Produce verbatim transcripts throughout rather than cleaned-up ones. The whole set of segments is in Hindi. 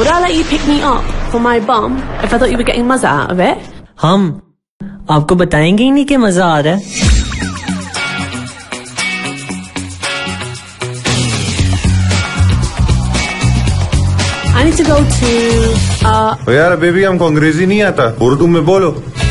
Would I let you pick me up for my bum if I thought you were getting मजा out of it? हम आपको बताएंगे ही नहीं कि मजा आ रहा है. I need to go to. Uh... ओ यार बेबी हमको अंग्रेजी नहीं आता, उर्दू में बोलो.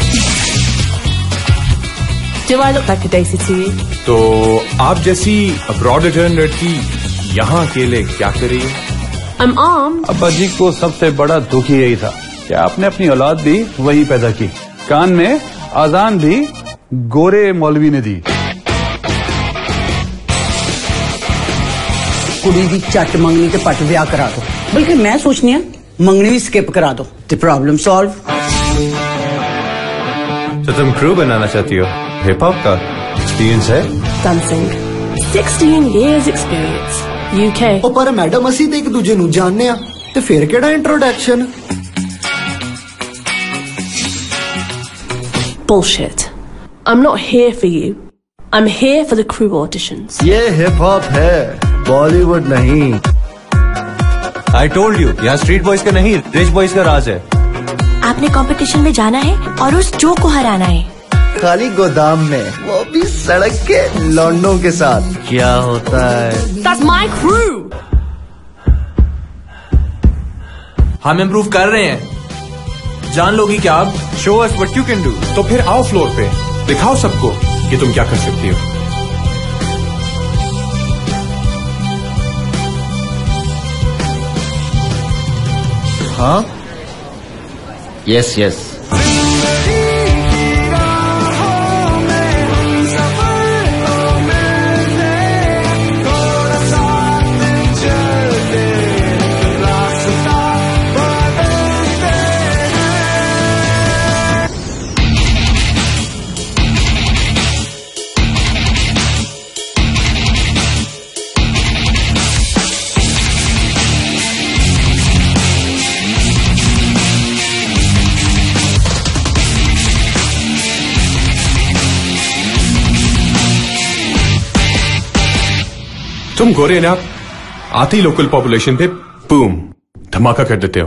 Do I look like a Daisy to you? तो आप जैसी अब्रॉड रिटर्न लड़की यहाँ अकेले क्या कर रही है? I'm armed. अब्बा जी को सबसे बड़ा दुख ही यही था कि आपने अपनी औलाद भी वही पैदा की. कान में आजान भी गोरे मौलवी ने दी. कुड़ी दी चट मंगनी ते पट ब्याह करा दो. बल्कि मैं सोचनी है मंगनी भी स्किप करा दो ते प्रॉब्लम सॉल्व. तो तुम क्रू बनाना चाहती हो? हिप हॉप का एक्सपीरियंस है? Dancing. sixteen years experience. U K. Oh पर मैडम ਅਸੀਂ ਤੇ ਇੱਕ ਦੂਜੇ ਨੂੰ ਜਾਣਦੇ ਆ ਤੇ ਫਿਰ ਕਿਹੜਾ introduction? Bullshit. I'm not here for you. I'm here for the crew auditions. ये हिप हॉप है, बॉलीवुड नहीं. I told you, यहाँ स्ट्रीट बॉयज का नहीं, रिच बॉयज का राज है. आपने कंपटीशन में जाना है और उस जो को हराना है. खाली गोदाम में, वो भी सड़क के लौंडों के साथ. क्या होता है? That's my crew. हम इम्प्रूव कर रहे हैं. जान लोगी क्या आप? Show us what you can do. तो फिर आओ फ्लोर पे, दिखाओ सबको कि तुम क्या कर सकती हो. हाँ? Yes yes. तुम गोरे ना आती लोकल पॉपुलेशन पे बूम धमाका कर देते हो.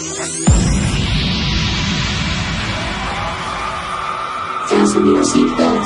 Fasten your seatbelt.